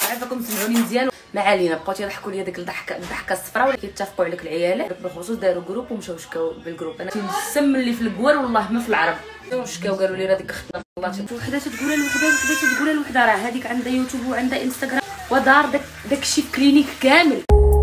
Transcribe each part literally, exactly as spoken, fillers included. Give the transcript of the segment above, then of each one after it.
عافاكم سمعوني مزيان. ما علينا، بقاو تيضحكوا ليا ديك الضحكه الضحكه الصفراء، ولكن اتفقوا عليك العيالات بالخصوص داروا جروب ومشاو شكاو بالجروب. انا تنسم اللي في الكوار والله ما في العرب شكاو قالوا لي راه ديك خدمه والله. وحده تقول لوحده وحده تقول لوحده راه هذيك عندها يوتيوب وعندها انستغرام ودار داك داكشي في كلينيك كامل.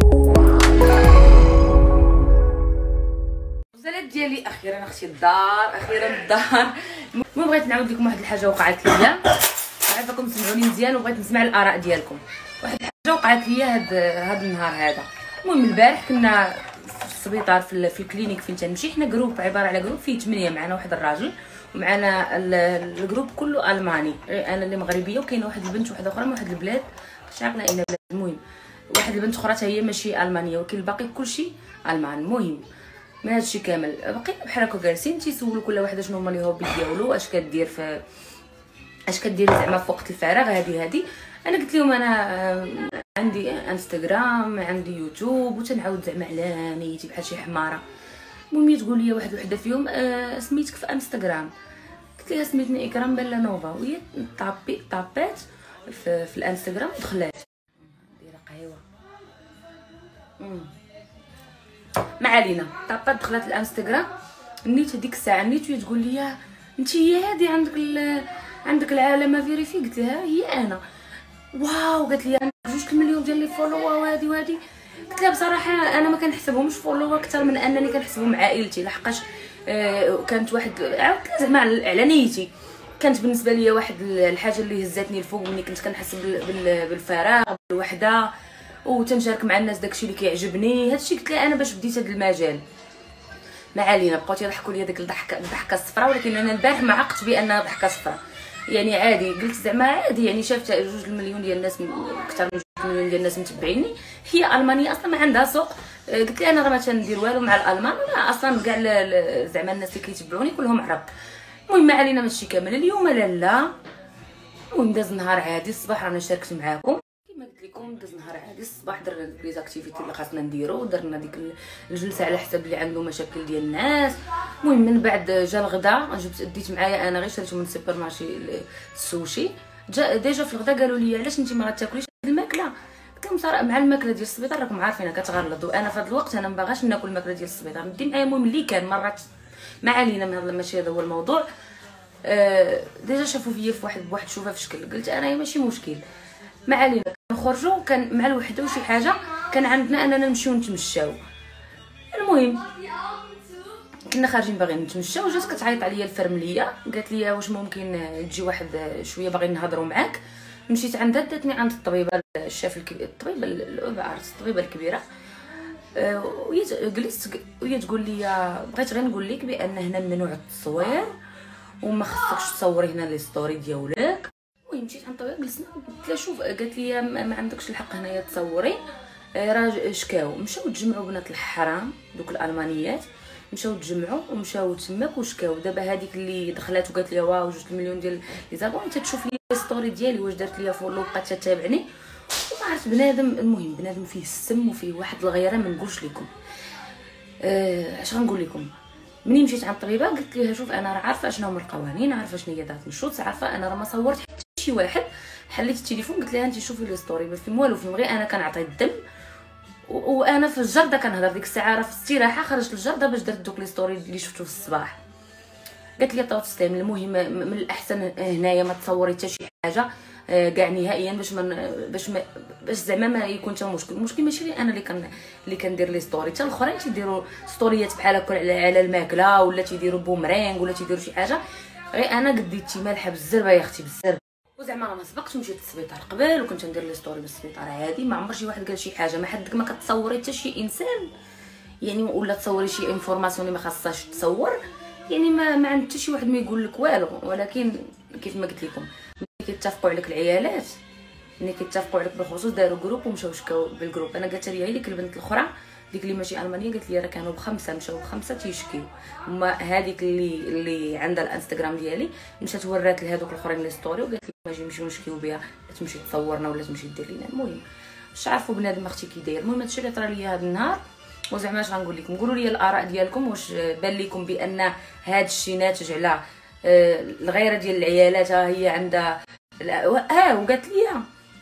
الزلات ديالي اخيرا اختي الدار، اخيرا الدار. المهم بغيت نعاود لكم واحد الحاجه وقعت ليا، عافاكم سمعوني مزيان وبغيت نسمع الاراء ديالكم. واحد الحاجه وقعت ليا هاد هاد النهار هذا. المهم البارح كنا في السبيطار في, في الكلينيك فين تنمشي، حنا جروب عباره على جروب فيه ثمانية، معنا واحد الراجل ومعنا الجروب كله الماني، انا اللي مغربيه وكاينه واحد البنت وحده اخرى من واحد البلاد مش عارفه اين بلاد. المهم واحد البنت اخرى حتى هي ماشي المانيه، ولكن الباقي كلشي المان. المهم من هادشي كامل بقينا بحال هكا جالسين تيسولوا كل واحده شنو هما لي هوبي ديالو، اش كدير في اش كديري زعما في وقت الفراغ. هذه هذه انا قلت لهم انا عندي انستغرام عندي يوتيوب وتنعاود زعما على نيتي بحال شي حماره. المهم تقول لي واحد وحده فيهم أه سميتك في انستغرام، قلت لها سميتني اكرام بلانوفا، وهي طابي طابات في, في الانستغرام ودخلات دايره قهوه. ما علينا، طابات دخلت الانستغرام. نيت هذيك الساعه نيت وهي تقول لي انت هي هذه عندك عندك العلامه فيريفي، قلت لها هي انا. واو قالت لي عندك جوج المليون ديال لي فولوور وهذه وهذه. قلت لها بصراحه انا ما كنحسبهمش فولوور اكثر من انني كنحسبهم عائلتي، لحقاش آه كانت واحد عاودت زعما على نيتي، كانت بالنسبه لي واحد الحاجه اللي هزاتني الفوق ملي كنت كنحس بالفراغ بالوحده وتنشارك مع الناس داكشي اللي كيعجبني. هادشي قلت لها انا باش بديت هذا المجال. ما علينا، بقاو تيضحكوا ليا ديك الضحكه الضحكه الصفراء، ولكن انا البارح ما عقت بانها ضحكه صفراء، يعني عادي. قلت زعما عادي، يعني شافت جوج المليون ديال الناس اكثر من جوج المليون ديال الناس متبعيني، هي المانيه اصلا ما عندها سوق. قلت لها انا راه ما تندير والو مع الالمان، ولا اصلا كاع زعما الناس اللي كيتبعوني كلهم عرب. المهم ما علينا ماشي كامل. اليوم لالا المهم داز نهار عادي، الصباح رانا شاركت معاكم كما قلت لكم، داز نهار عادي الصباح درنا ديك ليزاكتيفيتي اللي خاصنا نديرو، درنا ديك الجلسه على حساب اللي عنده مشاكل ديال الناس. المهم من بعد جا الغدا، جبت ديت معايا انا غير شريته من السوبر مارشي السوشي. جا ديجا في الغدا قالوا لي علاش انت ما غاتاكليش الماكله؟ قلت لهم صراحه مع الماكله ديال السبيطار راكم عارفينها كتغلط، وانا في هذا الوقت انا ما باغاش ناكل الماكله ديال السبيطار، ندي معايا. المهم اللي كان مرات ما علينا من هذا، ماشي هذا هو الموضوع. آه ديجا شافوا فيا في واحد بواحد الشوفه في شكل، قلت انا ماشي مشكل ما علينا. نخرجوا كان مع الوحده وشي حاجه كان عندنا اننا نمشيو نتمشاو. المهم كنا خارجين باغيين نتمشاو، جات كتعيط عليا الفرمليه قالت لي واش ممكن تجي واحد شويه باغيين نهضروا معاك. مشيت عندها داتني عند الطبيبه الشاف الكبير، الطبيبه العرس الطبيبه الكبيره. أه وهي جلست وهي تقول لي بغيت غير نقول لك بان هنا ممنوع التصوير وما خصكش تصوري هنا لي ستوري ديالك. المهم مشيت عند الطبيب جلسنا، قلت لها شوف، قالت لي ما عندكش الحق هنايا تصوري، راه شكاو مشاو تجمعوا بنات الحرام دوك الالمانيات، مشاو تجمعوا ومشاو تماك وشكاو. دابا هذيك اللي دخلات وقالت لي واو جوج المليون ديال لي زابون انت تشوف لي ستوري ديالي واش درت ليا فولو بقات تتابعني وما عرفت بنادم. المهم بنادم فيه السم وفيه واحد الغيره ما نقولش لكم. أه اش غنقول لكم. مني مشيت عند الطبيبه قلت لها شوف انا راه عارفه شنو هما القوانين، عارفه شنو هي دات الشوط، عارفه انا راه ما صورت حتى شي واحد. حليت التليفون قلت لها انت شوفي لي ستوري ما فيهم والو، فيهم غير انا كنعطي الدم وانا في الجرده كنهضر. ديك الساعه راه في الاستراحه خرجت للجرده باش درت دوك لي ستوري اللي شفتو في الصباح. قالت لي طاو تسلم، المهم من الاحسن هنايا ما تصوري حتى شي حاجه كاع نهائيا باش من باش ما باش زعما ما يكون حتى مشكل. المشكل ماشي انا اللي كان اللي كندير لي ستوري، حتى الاخرين تيديروا ستوريات بحال هكا على الماكله ولا تيديروا بومرينغ ولا تيديروا شي حاجه. غير انا قديتي مالحه بالزربه يا اختي بالزربه. وزعما راه ما سبقت مشيت للسبيطار قبل وكنت ندير لي ستوري بالسبيطار عادي، ما عمر شي واحد قال شي حاجه. ما حدك ما كتصوري حتى شي انسان يعني ولا تصوري شي انفورماسيون اللي ما خاصهاش تصور، يعني ما ما عند حتى شي واحد ما يقول لك والو. ولكن كيف ما قلت لكم ملي كيتفقوا عليك العيالات، ملي كيتفقوا عليك بالخصوص داروا جروب ومشاو شكاو بالجروب. انا قالت لي هي ديك البنت الاخرى ديك اللي ماشي المانيه قالت لي راه كانوا بخمسه مشاو بخمسه تيشكيو. هما هذيك اللي اللي عندها الانستغرام ديالي مشات ورات لهذوك الاخرين لي ستوري وقالت لي ماجي نمشيو نشكيو بها، تمشي تصورنا ولا تمشي دير لينا. المهم باش عارفوا بنادم اختي كي داير. المهم هادشي اللي طرا ليا هذا النهار. وزعما اش غنقول لكم، قولوا لي الاراء ديالكم، واش بان لكم بان هذا الشيء ناتج على الغيره ديال العيالات؟ ها هي عندها ها وقالت لي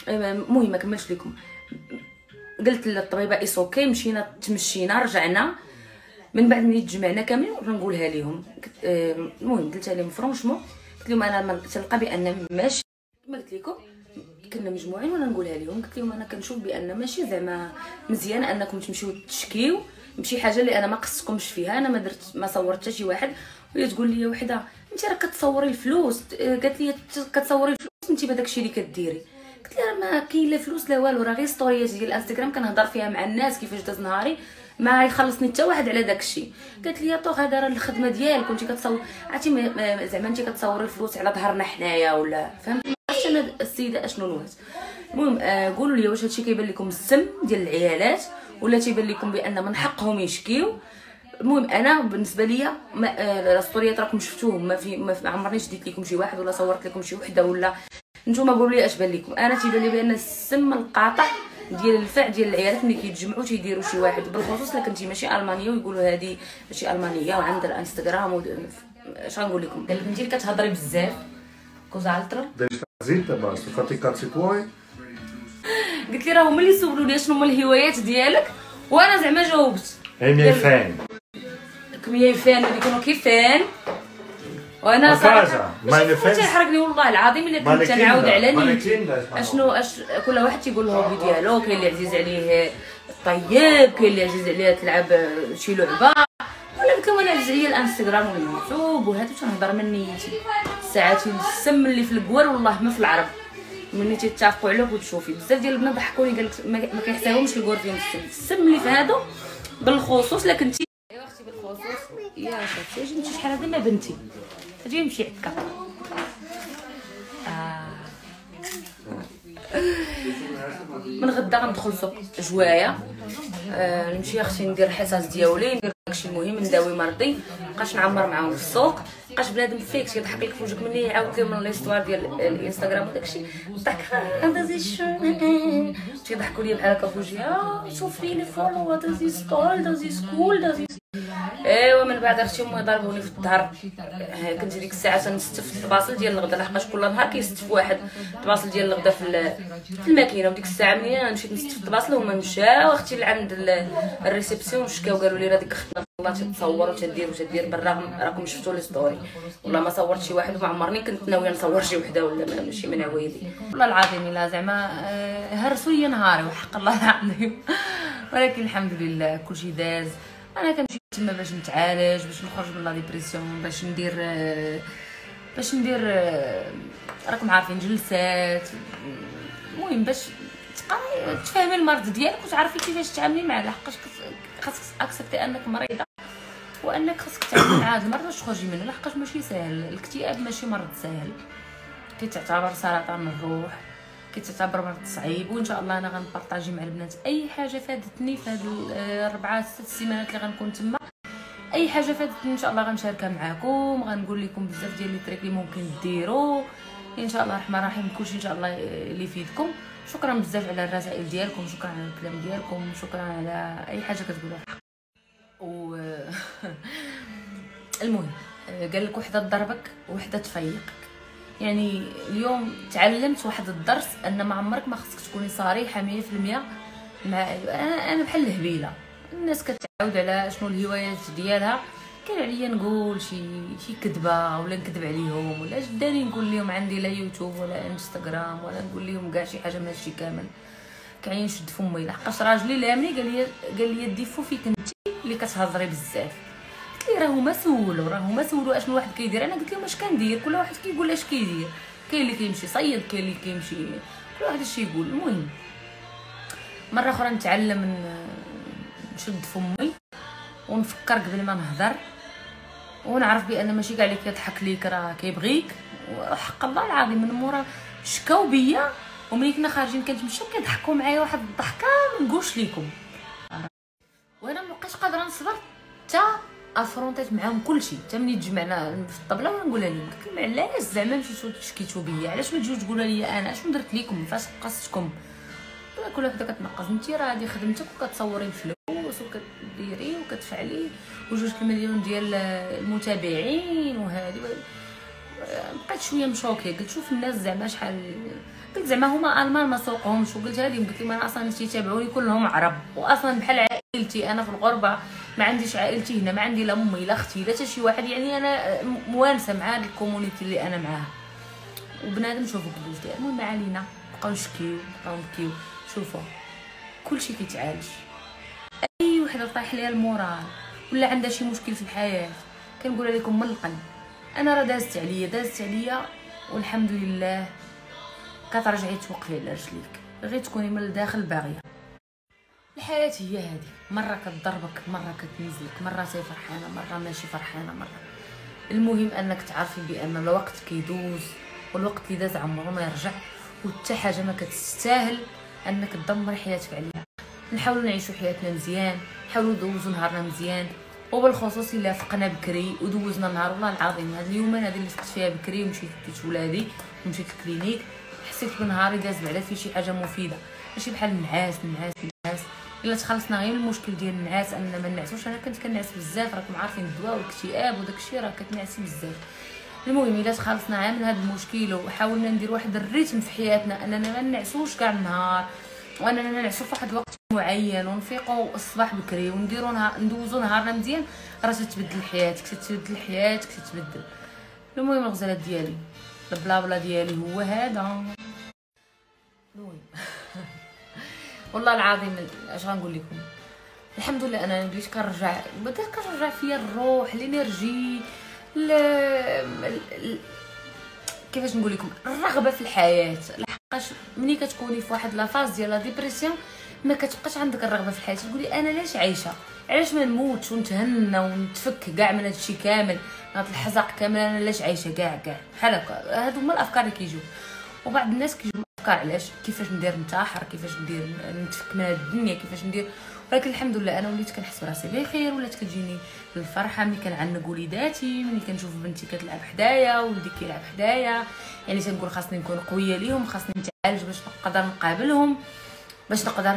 المهم ما كملش لكم. قلت للطبيبه ايس اوكي، مشينا تمشينا رجعنا. من بعد ملي تجمعنا كاملين ونقولها لهم، المهم قلت لهم فرونشمون، قلت لهم انا تلقى بان ماشي كما قلت لكم كنا مجموعين وانا نقولها لهم. قلت لهم انا كنشوف بان ماشي زعما مزيان انكم تمشيو تشكيو بشي حاجه اللي انا ما قصتكمش فيها. انا ما درت ما صورت حتى شي واحد. وهي تقول لي وحده انت راه كتصوري الفلوس، قالت لي كتصوري الفلوس انت بهذاك الشيء اللي كديري. قلت لها ما كاين لا فلوس لا والو، راه غير ستوريات ديال الانستغرام كنهضر فيها مع الناس كيفاش داز نهاري، ما يخلصني حتى واحد على داك الشيء. قالت لي طوغ هذا راه الخدمه ديالك كنتي كتصور، عرفتي زعما انت كتصوري الفلوس على ظهرنا حنايا ولا فهمتي. عرفت انا السيده اشنو نوات. المهم آه قولوا لي واش هادشي كيبان لكم السم ديال العيالات ولا تيبان لكم بان من حقهم يشكيو. المهم انا بالنسبه ليا الاسطوريات راكم شفتوهم، ما في ما عمرني شديت لكم شي واحد ولا صورت لكم شي وحده ولا نتوما قولوا لي اش بان لكم. انا تيبان لي بان السم القاطع ديال الفع ديال العيالات ملي كيتجمعوا تيديروا شي واحد، بالخصوص الا كنتي ماشي المانيه ويقولوا هذه ماشي المانيه وعندها الانستغرام و... اش غنقول لكم. قال لك انت اللي كتهضري بزاف كوزا التر زيد باش تفاتي كاتسي بوين. قلت لي راه هما اللي سولوا لي شنو هما الهوايات ديالك وانا زعما جاوبت. هي فان كمية فان اللي يكونوا كيفان وانا صراحه ما تيحرقني والله العظيم الا كنت نعاود على نيتي. اشنو اش كل واحد تيقول الهوبي ديالو. كاين اللي عزيز عليه الطيب، كاين اللي عزيز عليه تلعب شي لعبه، ولا قلت لهم انا عزيز عليا الانستغرام واليوتيوب وهادو تنهضر من نيتي. ساعات السم اللي في الكوار والله ما في العرب ملي تيتفقوا عليك وتشوفي. بزاف ديال البنات ضحكوني قال لك ما كيحساوهمش الكوار فيهم السم. السم اللي في هادو بالخصوص لا كنتي ايوا اختي بالخصوص يا شفتي اجي نمشي شحال هذا ما بنتي اجي نمشي عكا. آه. من غدا غندخل سوق جوايه، آه نمشي اختي ندير الحصص ديالي، ندير داكشي المهم، نداوي مرضي، مابقاش نعمر معاهم في السوق. مابقاش بنادم فيك تيضحك لك في وجهك ملي يعاود لهم ليستوار ديال الانستغرام وداكشي ضحك هذا زي شو تيضحكوا لي بحال هكا في وجهي. اه شوفي لي فولو هذا زي ستول هذا زي سكول هذا زي ايوا. من بعد اختي امي ضربوني في الظهر. كنت ديك الساعه تنستف الطباصل ديال الغدا لحقاش كل نهار كيستف واحد الطباصل ديال الغدا في في الماكينه. وديك الساعه ملي مشيت نستف الطباصل هما مشاو اختي لعند الريسبسيون شكاو قالوا لي راه ديك اختنا والله تتصور وتدير وتدير بالرغم راكم شفتوا لي ستوري. والله ما صورت شي واحد وما عمرني كنت ناويه نصور شي وحده ولا ماشي من عوايدي والله العظيم الا زعما هرسوا لي نهاري وحق الله العظيم. ولكن الحمد لله كلشي داز. انا كنمشي تما باش نتعالج، باش نخرج من لا ديبرسيون، باش ندير باش ندير راكم عارفين جلسات، المهم باش تبقاي تفهمي المرض ديالك وتعرفي كيفاش تعاملي معاه. لحقاش خاصك اكسبتي انك مريضه وانك خاصك تعاملي مع هذا المرض باش تخرجي منه. لحقاش ماشي ساهل، الاكتئاب ماشي مرض ساهل، كيتعتبر سرطان الروح، كيتعتبر مرض صعيب. وان شاء الله انا غنبارطاجي مع البنات اي حاجه فادتني في هاد الاربعه ست سيمانات اللي غنكون تما. اي حاجه فاتتني ان شاء الله غنشاركها معكم، غنقول لكم بزاف ديال لي تريك اللي ممكن ديروا ان شاء الله الرحمن الرحيم. كلشي ان شاء الله اللي يفيدكم. شكرا بزاف على الرسائل ديالكم، شكرا على الكلام ديالكم، شكرا على اي حاجه كتقولوها. و المهم قال لك وحده تضربك وحده تفيقك. يعني اليوم تعلمت واحد الدرس ان ما عمرك ما خصك تكوني صريحه مية في المية مع انا انا بحال الهبيله. الناس كتعاود على شنو الهوايات ديالها، كان عليا نقول شي شي كذبه ولا نكذب عليهم ولا جداني نقول لهم عندي لا يوتيوب ولا انستغرام ولا نقول لهم كاع شي حاجه من هادشي كامل. كاين نشد فمي لحقاش راجلي لامني قال لي قال لي ديفو فيك انت اللي كتهضري بزاف. قلت لي راه هما سولوا راه هما سولوا اشنو واحد كيدير. انا قلت لهم اش كندير، كل واحد كيقول اش كيدير. كاين اللي كيمشي صيد، كاين اللي كيمشي كل واحد اش يقول. المهم مره اخرى نتعلم نشد فمي ونفكر قبل ما نهضر ونعرف بان ماشي كاع اللي كيضحك ليك راه كيبغيك. وحق الله العظيم من مورا شكاو بيا وملي كنا خارجين كنتمشى كيضحكوا معايا واحد الضحكه ما نقولش لكم. وانا مابقيتش قادره نصبر حتى افرونتيت معاهم كلشي. حتى ملي تجمعنا في الطبله وانا نقولها لهم قلت لهم علاش زعما مشيتو تشكيتو بيا، علاش ما تجيوش تقولوا لي انا اشنو درت لكم، فاش قصتكم. كل وحده كتنقص انت راه هذه خدمتك وكتصوري الفلوس وكديري وكتفعلي وجوج المليون ديال المتابعين وهذه. بقيت شويه مشوكي قلت شوف الناس زعما شحال قلت زعما هما المان ما سوقهمش، وقلتها لهم قلت لهم انا اصلا اللي تيتابعوني كلهم عرب، واصلا بحال عائلتي انا في الغربه، ما عنديش عائلتي هنا، ما عندي لا امي لا اختي لا حتى شي واحد، يعني انا موانسه مع هاد الكومونيتي اللي انا معاها. وبنادم شوفوا كدوز ديال المهم ما علينا، بقاو نشكيو بقاو نبكيو. شوفوا كلشي كيتعالج، اي وحده طايح ليها المورال ولا عندها شي مشكل في الحياه كنقول لكم من القلب انا راه دازت عليا دازت عليا والحمد لله. كترجعي توقفي على رجليك، غير تكوني من الداخل باغيه. الحياه هي هذه، مره كتضربك مره كتنزلك، مره تي فرحانه مره ماشي فرحانه مره. المهم انك تعرفي بان الوقت كيدوز، والوقت اللي داز عمره ما يرجع، وحتى حاجه ما كتستاهل انك تدمر حياتك عليها. نحاولوا نعيشوا حياتنا مزيان، نحاولوا ندوزوا نهارنا مزيان، وبالخصوص الا فقنا بكري ودوزنا نهار. والله العظيم هاد اليومين هادي اللي فقت فيها بكري ومشيت ديت ولادي ومشيت للكلينيك، حسيت بنهاري داز بعدا في شي حاجه مفيده، ماشي بحال النعاس النعاس النعاس. الا تخلصنا غير من المشكل ديال النعاس اننا ما نعسوش. انا كنت كنعس بزاف، راكم عارفين الدواء والاكتئاب وداكشي راه كتنعسي بزاف. المهم الا تخلصنا عام من هذا المشكل وحاولنا ندير واحد الريتم في حياتنا اننا ما نعسوش كاع النهار، واننا نعسو في واحد الوقت معين ونفيقوا الصباح بكري ونديروا نهار ندوزوا نهارنا مزيان، راه تتبدل حياتك تتبدل حياتك تتبدل. المهم الغزاله ديالي البلا بلا ديالي هو هذا. المهم والله العظيم اش غنقول لكم، الحمد لله انا بديت كنرجع بدات كنرجع فيا الروح الانرجي ل... ل... كيفاش نقول لكم الرغبه في الحياه. لحقاش ملي كتكوني في واحد لافاز ديال لا ديبرسيون ما كتبقاش عندك الرغبه في الحياه، تقولي انا علاش عايشه، علاش ما نموتش ونتهنى ونتفك كاع من هادشي كامل، هاد الحزق كامل، انا علاش عايشه كاع كاع بحال هكا. هادو هما الافكار اللي كيجيو. وبعض الناس كيجيو افكار علاش كيفاش ندير ننتحر، كيفاش ندير نتفك من هاد الدنيا، كيفاش ندير. ولكن الحمد لله انا وليت كنحس براسي بخير، ولات كتجيني الفرحه ملي كنعنق وليداتي، ملي كنشوف بنتي كتلعب حدايا ولدي كيلعب حدايا. يعني تنقول خاصني نكون قويه ليهم، خاصني نتعالج باش نقدر نقابلهم، باش نقدر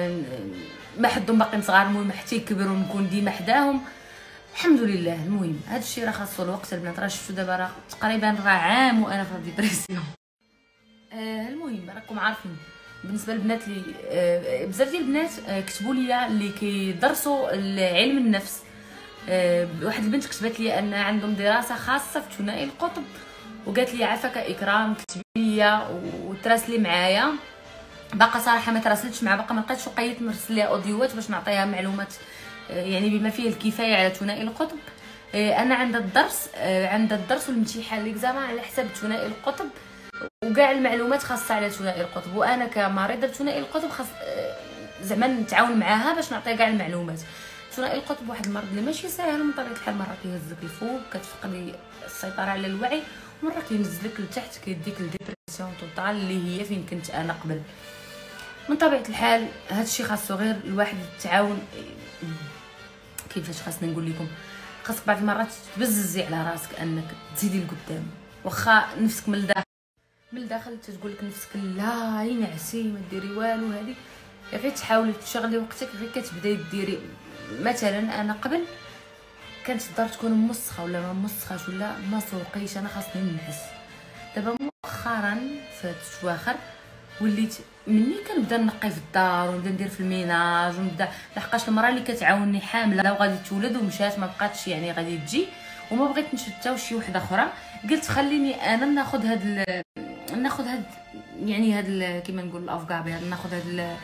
ما حدهم باقيين صغار، المهم حتى يكبروا نكون ديما حداهم. الحمد لله. المهم هذا الشيء راه خاصو الوقت البنات، راه شفتوا دابا راه تقريبا راه عام وانا في ديبرسيون. آه المهم راكم عارفين بالنسبه للبنات اللي آه بزاف ديال البنات آه كتبوا لي اللي كيدرسوا علم النفس. آه واحد البنت كتبت لي ان عندهم دراسه خاصه في ثنائي القطب، وقالت لي عافاك اكرام كتبي لي وتراسلي معايا. باقا صراحه ما تراسلتش مع باقا ما لقيتش، وقيت نرسل ليها اوديوات باش نعطيها معلومات يعني بما فيه الكفايه على ثنائي القطب. انا عندها الدرس عندها الدرس والامتحان ليكزامان على حساب ثنائي القطب، وكاع المعلومات خاصه على ثنائي القطب، وانا كمريضه ثنائي القطب خاص زعما نتعاون معاها باش نعطيها كاع المعلومات. ثنائي القطب واحد المرض اللي ماشي ساهل من طبيعه الحال، مره كيهزك الفوق كتفقدي السيطره على الوعي، ومره كينزلك لتحت كيديك لديبرسيون توتال اللي هي فين كنت انا قبل. من طبيعه الحال هذا الشيء خاصو غير الواحد التعاون. كيفاش خاصني نقول لكم، خاصك بعض المرات تبززي على راسك انك تزيدي لقدام، واخا نفسك من الداخل من الداخل تتقول لك نفسك لا ينعسي ما ديري والو، هذه غير تحاولي تشغلي وقتك، غير كتبداي ديري. مثلا انا قبل كانت الدار تكون موسخه ولا ما موسخاش ولا ما سوقيش، انا خاصني ننعس. دابا مؤخرا في هاد الشواخر وليت مني كنبدا نقي في الدار ونبدا ندير في الميناج ونبدا، لحقاش المراه اللي كتعاونني حامله وغادي تولد ومشات ما بقاتش يعني غادي تجي، وما بغيت نشد حتى شي وحده اخرى. قلت خليني انا ناخذ هاد ناخذ هاد يعني هاد كيما نقول الافكار، ناخذ هاد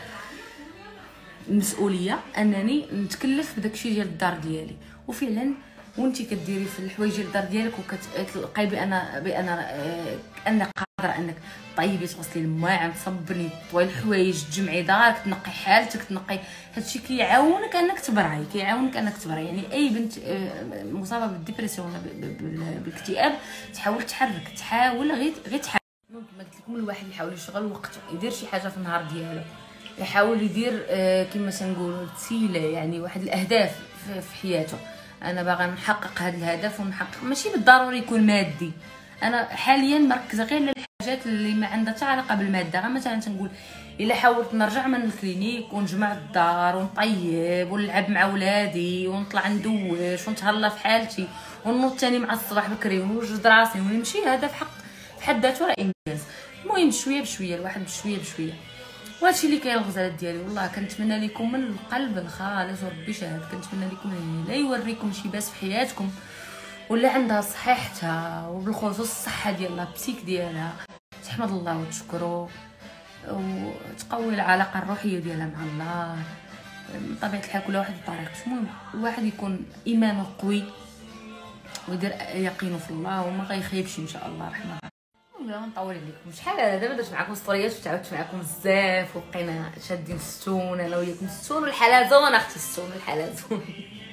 المسؤوليه انني نتكلف بداكشي ديال الدار ديالي. وفعلا وانتي كديري في الحوايج ديال الدار ديالك وكتلقاي بان بان انك قادره انك طيبي تغسلي الماعن تصبري طوي الحوايج تجمعي دارك تنقي حالتك تنقي، هادشي كيعاونك انك تبرعي كيعاونك انك تبرعي. يعني اي بنت مصابه بالديبرسيون ولا بالاكتئاب تحاول تحرك تحاول غير غير تحاول. ممكن ما قلت لكم الواحد يحاول يشغل وقته يدير شي حاجه في النهار ديالو، يحاول يدير آه كما تنقولوا تسيله يعني واحد الاهداف في حياته. انا باغا نحقق هذا الهدف ونحقق ماشي بالضروري يكون مادي، انا حاليا مركزه غير على الحاجات اللي ما عندها حتى علاقه بالماده. غير مثلا تنقول الا حاولت نرجع من الكلينيك ونجمع الدار ونطيب ونلعب مع ولادي ونطلع ندوش ونتهلا في حالتي ونوض ثاني مع الصباح بكري ونوجد راسي ونمشي، هذا في حق في حد ذاته راه انجاز. المهم المهم بشويه بشويه الواحد بشويه بشويه. وهادشي اللي كاين الغزالات ديالي. والله كنتمنى لكم من القلب الخالص وربي شاهد، كنتمنى لكم لا يوريكم شي باس في حياتكم ولا عندها صحيحتها وبالخصوص الصحه ديالها البسيك ديالها تحمد الله وتشكرو وتقوي العلاقه الروحيه ديالها مع الله. بطبيعه الحال كل واحد بطريقته. المهم الواحد يكون ايمانه قوي ويدير يقينه في الله وما غيخيبش ان شاء الله الرحمن. لا نطول عليكم شحال هذا دابا درت معكم ستوريات وتعاودت معكم بزاف وبقينا شادين الستون انا وياكم الستون والحلازون اختي الستون الحلازون.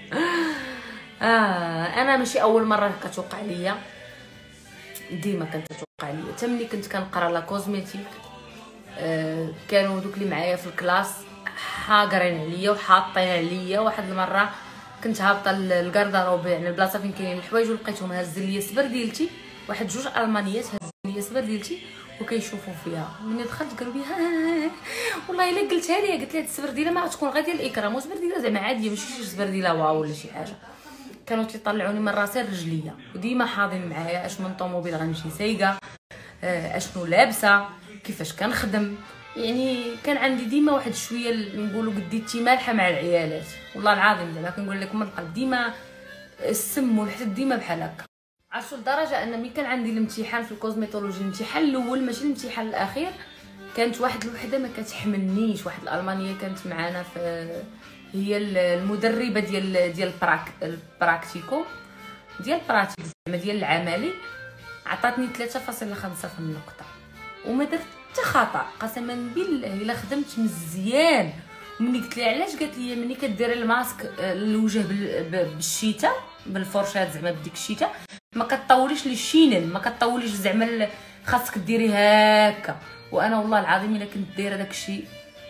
اه انا ماشي اول مره كتوقع ليا، ديما كانت كتوقع ليا حتى ملي كنت كنقرا لا كوزميتيك. آه كانوا دوك اللي معايا في الكلاس حاقرين عليا وحاطين عليا. واحد المره كنت هابطه للكارداروب يعني البلاصه فين كاينين الحوايج ولقيتهم هاز ليا سبرديلتي، واحد جوج المانيات هاز ليا سبرديلتي وكيشوفوا فيها. ملي دخلت قالوا لي ها والله الا قلتها لي قلت لها هاد السبرديله ما غتكون غير ديال الاكرام وسبرديله زعما عاديه ماشي شي سبرديله واو ولا شي حاجه. كانوا تيطلعوني من راسي لرجليا وديما حاضين معايا اش من طوموبيل غنمشي سايقه، اشنو لابسه، كيفاش كنخدم. يعني كان عندي ديما واحد شويه نقولوا قديتي مالحه مع العيالات. والله العظيم زعما كنقول لكم من القلب ديما السم والحد ديما بحال هكا. عرفتوا لدرجه ان ملي كان عندي الامتحان في الكوزميتولوجي الامتحان الاول ماشي الامتحان الاخير كانت واحد الوحده ما كتحملنيش. واحد الالمانيه كانت معانا في هي المدربه ديال ديال البراك البراكتيكو ديال البراتيك زعما ديال العملي. عطاتني ثلاثة فاصلة خمسة في النقطه وما درت حتى خطا قسما بالله الا خدمت مزيان. ومني قلت لها علاش قالت لي ملي كديري الماسك الوجه بالشتاء بالفرشات زعما بديك الشتاء ما كتطوليش للشينل ما كتطوليش زعما خاصك ديري هكا. وانا والله العظيم الا كنت دايره داكشي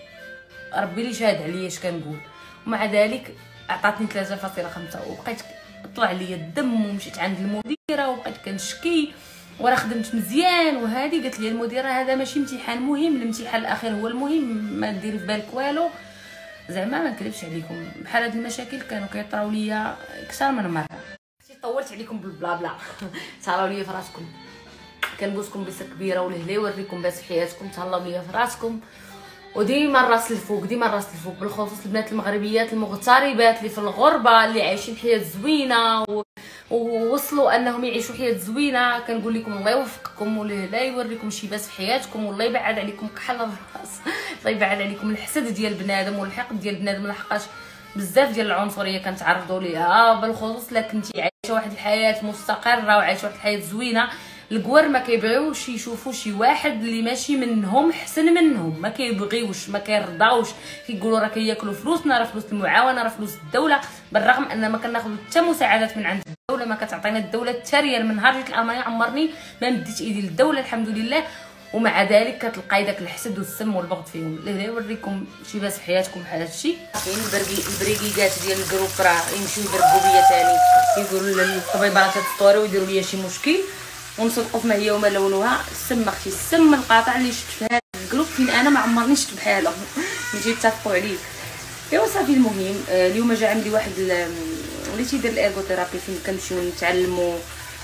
ربي اللي شاهد عليا اش كنقول. ومع ذلك عطاتني ثلاثة فاصلة خمسة وبقيت طلع لي الدم ومشيت عند المديره وبقيت كنشكي ورا خدمت مزيان. وهذه قالت لي المديره هذا ماشي امتحان مهم، الامتحان الاخير هو المهم ما ديري في بالك والو. زعما ما نكذبش عليكم بحال هاد المشاكل كانوا كيطراو ليا اكثر من مره. طولت عليكم بالبلا بلا تهلاو ليا في راسكم. كنقولكم بصه كبيره ولا لا يوريكم باس في حياتكم. تهلاو ليا في راسكم وديما الراس الفوق ديما الراس الفوق بالخصوص البنات المغربيات المغتربات اللي في الغربه اللي عايشين حياه زوينه و... ووصلوا انهم يعيشوا حياه زوينه. كنقول لكم الله يوفقكم ولا لا يوريكم شي باس في حياتكم والله يبعد عليكم كحل الراس. الله يبعد عليكم الحسد ديال بنادم والحقد ديال بنادم لحقاش بزاف ديال العنصريه كنتعرضوا ليها بالخصوص لا كنتي عايشه واحد الحياه مستقره وعايشه واحد الحياه زوينه. الكوار ما كيبغيوش يشوفوا شي واحد اللي ماشي منهم حسن منهم، ما كيبغيوش ما كيرضاوش كيقولوا راه كياكلوا فلوسنا راه فلوس المعاونه راه فلوس الدوله. بالرغم ان ما كناخذوا حتى مساعدات من عند الدوله ما كتعطينا الدوله حتى ريال. من نهار جيت لالمانيا عمرني ما مديت ايدي للدوله الحمد لله. ومع ذلك كتلقاي داك الحسد والسم والبغض فيهم. لا يوريكم شي باس في حياتكم بحال هادشي. كاين البريكيكات ديال الجروب راه يمشيو يبرقوا بيا ثاني يقولوا للطبيبات ستوري ويديروا لي شي مشكل ونصدقوا فما هي وما لونوها. السم اختي السم القاطع اللي شفت في هذا الجروب فين انا ما عمرني شفت بحالهم نجي يتفقوا عليه. ايوا صافي المهم اليوم جا عندي واحد اللي تيدير الارغوثيرابي فين كنمشيو نتعلموا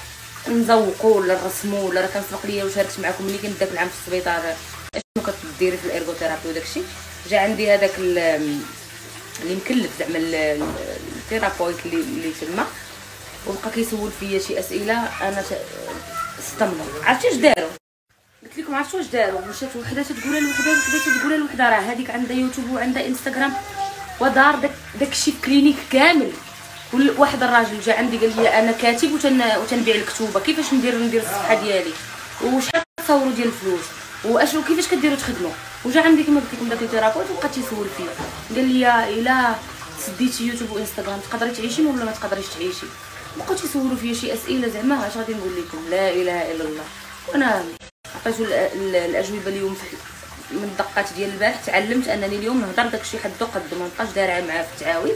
نزوقوا ولا نرسموا ولا راه كنسبق ليا وشاركت معكم ملي كنت داك العام في السبيطار اشنو كديري في الارغوثيرابي وداكشي. جا عندي هذاك اللي مكلف زعما الثيرابويت اللي اللي تما وبقى كيسول فيا شي اسئله انا استمر. عرفتي اش داروا؟ قلت لكم عرفتوا واش داروا؟ مشات وحده تقولها لوحده وحده تقولها لوحده راه هذيك عندها يوتيوب وعندها انستغرام ودار داك داكشي في كلينيك كامل. كل واحد الراجل جا عندي قال لي انا كاتب وتن وتنبيع الكتوبه كيفاش ندير ندير الصفحه ديالي وشحال تصوروا ديال الفلوس واشنو كيفاش كديروا تخدموا. وجا عندي كما قلت لكم داك الثيرابوت وبقى تيسول فيا قال لي الا سديتي يوتيوب وانستغرام تقدري تعيشي ولا ما تقدريش تعيشي. بقاو تيسولوا فيا شي اسئله زعما اش غادي نقول لكم لا اله الا الله. وانا عطيتو الاجوبه اليوم من الدقات ديال البارح. تعلمت انني اليوم نهضر داكشي حد قد ما نبقاش دارعه معاه في التعاويض.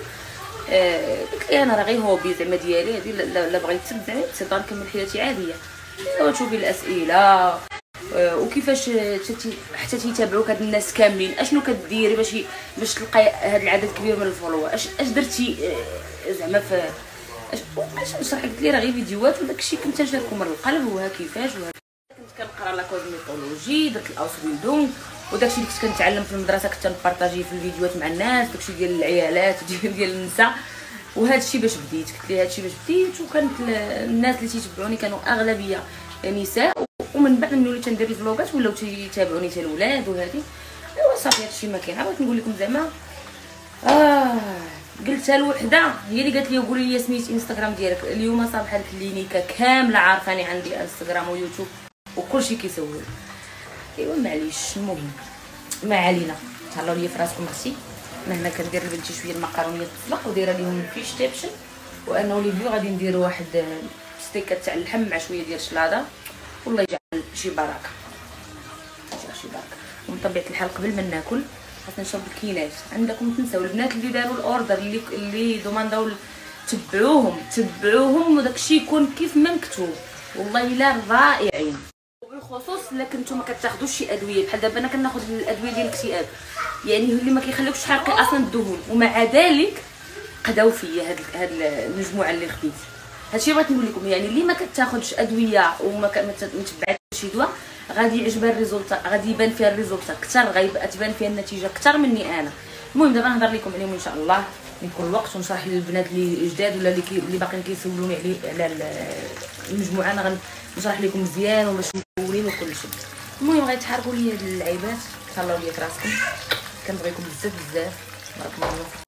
قلت لي انا راه غير هوبي زعما ديالي هذه لا بغيت تسد زعما تسد نكمل حياتي عاديه. وتشوفي الاسئله وكيفاش حتى تيتابعوك هاد الناس كاملين اشنو كديري باش باش تلقاي هاد العدد كبير من الفولور اش اش درتي زعما في اش باش نشرح. قلت لي راه غير فيديوهات وداكشي كنت نشاركو من القلب وها كيفاش وها كنت كنقرا كنقرا لا كوزميتولوجي، درت الاوسبيلدونغ، وداكشي اللي كنت كنتعلم في المدرسه كنت نبارطاجيه في الفيديوهات مع الناس، داكشي ديال العيالات ديال ديال النساء. وهذا الشيء باش بديت قلت لي هذا الشيء باش بديت، وكانت الناس اللي تيتبعوني كانوا اغلبيه نساء، ومن بعد ملي وليت ندير الفلوغات ولاو تيتابعوني حتى الولاد وهذه. ايوا صافي هذا الشيء ما كاين. بغيت نقول لكم زعما اه قلتها لوحده هي اللي قالت لي قولي لي سميت انستغرام ديالك. اليوم صباح الكلينيكا كامله عارفاني عندي انستغرام ويوتيوب وكلشي كيسول. ايوا معليش، المهم ما علينا. تهلاو ليا في راسكم اختي. انا هنا كندير لبنتي شويه المقارونيه بالطبق ودايره ليهم فيش تابشن، وانا وليفيو غادي ندير واحد ستيكات تاع اللحم مع شويه ديال الشلاضه، والله يجعل شي بركه يجعل شي بركه. ومن طبيعه الحال قبل ما ناكل خاصنا نشرب الكينات. عندكم تنساو البنات اللي داروا الاوردر اللي اللي دومانداو تبعوهم تبعوهم وداكشي يكون كيف ما مكتوب، والله الا رائعين. وبالخصوص الا كنتو ما كتاخذوش شي ادويه بحال دابا انا كناخذ الادويه ديال الاكتئاب، يعني اللي ما كيخليوكش تحرقي اصلا الدهون، ومع ذلك قداو فيا هاد هاد المجموعه اللي خديت. هادشي بغيت نقول لكم، يعني اللي ما كتاخذش ادويه وما متبعش شي دواء غادي يعجبها الريزولتا، غادي يبان فيها الريزولتا اكثر، غيبقى تبان فيها النتيجه اكثر مني انا. المهم دابا نهضر لكم عليهم ان شاء الله يكون الوقت، ونشرح للبنات اللي جداد ولا اللي كي اللي باقيين كيسولوني على المجموعه، انا غنشرح لكم مزيان وباش مكونين وكل شيء. المهم غيتحركوا لي هاد اللعيبات. تهلاو ليا في راسكم، كنبغيكم بزاف بزاف. بارك الله.